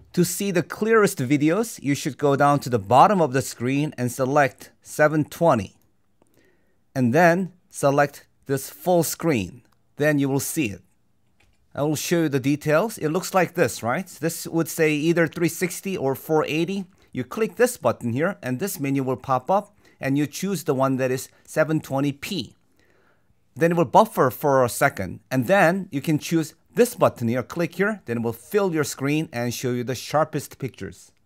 To see the clearest videos, you should go down to the bottom of the screen and select 720. And then select this full screen. Then you will see it. I will show you the details. It looks like this, right? This would say either 360 or 480. You click this button here and this menu will pop up and you choose the one that is 720p. Then it will buffer for a second and then you can choose this button here, click here, then it will fill your screen and show you the sharpest pictures.